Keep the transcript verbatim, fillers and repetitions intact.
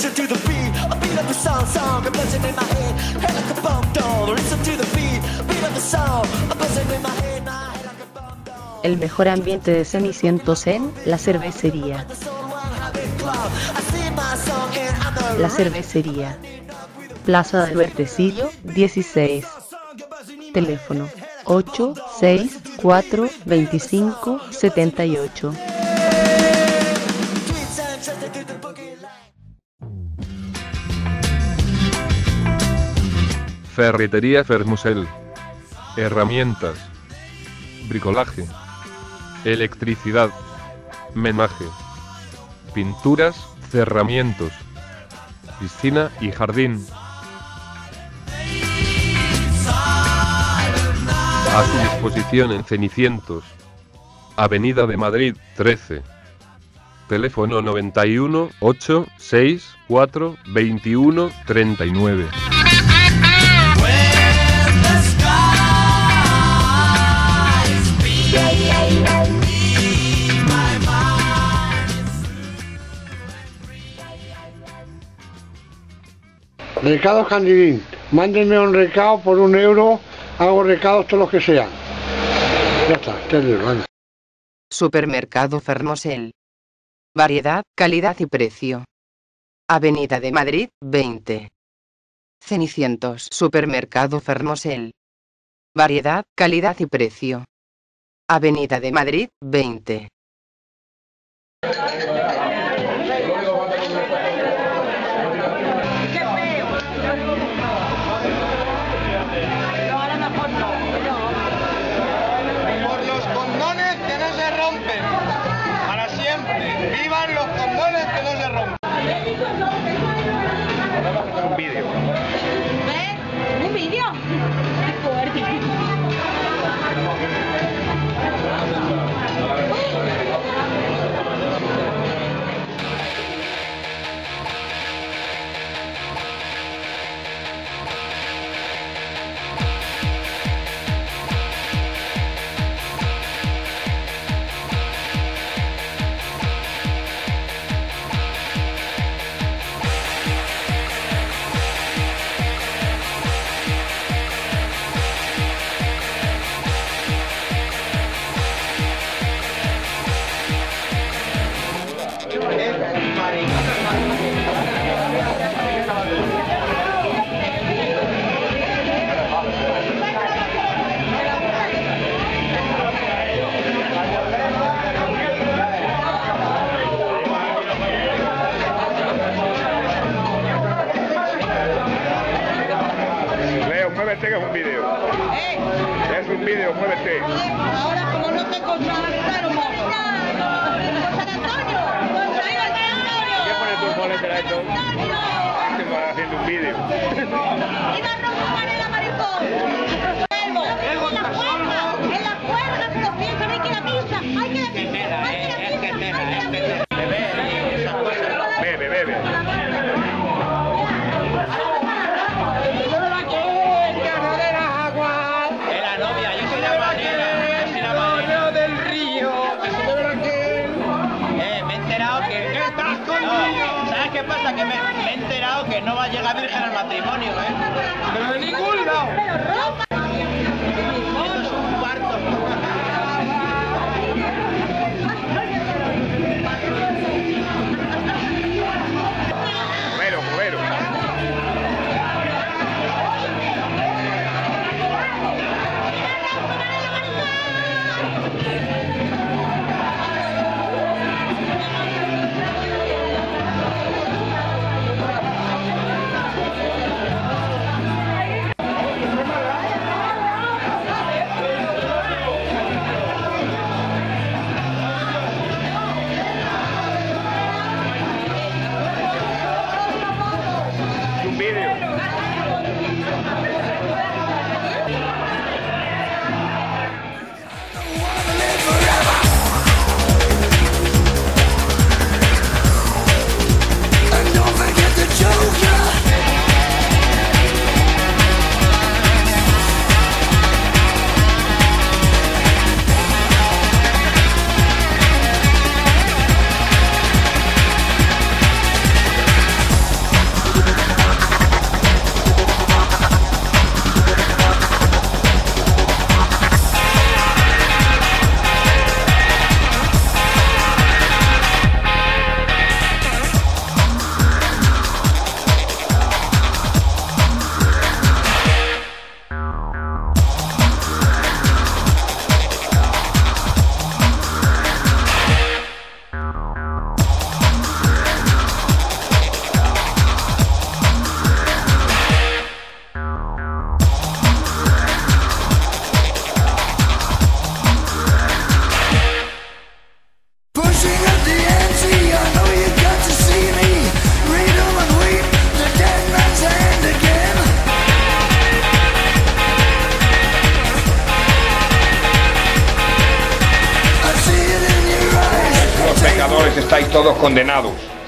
Listen to the beat, a beat of the song, song, a buzzing in my head, head like a bomb doll. Listen to the beat, beat of the song, a buzzing in my head, my head like a bomb doll. El mejor ambiente de Cenicientos en la cervecería. La cervecería. Plaza del Vertecillo, dieciséis. Teléfono ocho seis cuatro veinticinco setenta y ocho. Ferretería Fermusel. Herramientas. Bricolaje. Electricidad. Menaje. Pinturas, cerramientos. Piscina y jardín. A su disposición en Cenicientos. Avenida de Madrid, trece. Teléfono noventa y uno, ochenta y seis, cuatro, veintiuno, treinta y nueve. Recados Candidín, mándenme un recado por un euro, hago recados todos los que sean. Ya está, tres euros, anda. Supermercado Fermosel. Variedad, calidad y precio. Avenida de Madrid, veinte. Cenicientos. Supermercado Fermosel. Variedad, calidad y precio. Avenida de Madrid, veinte. ¡Vivan los condones que no se rompen! Un vídeo. ¿Eh? ¿Un vídeo? ¡Qué fuerte! Muévete, que es un vídeo. ¿Eh? Es un vídeo, muévete. Ahora, como no te contrataron, un moco. ¡San Antonio! ¡Viva San Antonio! ¿Qué pone tu boleta esto? Estoy haciendo un vídeo. ¡Viva Rosa Varela, maricón! En la cuerda, en la cuerda, pero piensan, hay que ir a misa, hay que ir a misa, hay que ir a misa, hay que ir a misa. Bebe, bebe. ¿Qué pasa? Que me, me he enterado que no va a llegar virgen al matrimonio, ¿eh? ¡Pero de ningún lado! Esto es un parto. Cubero, cubero. pecadores estáis todos condenados.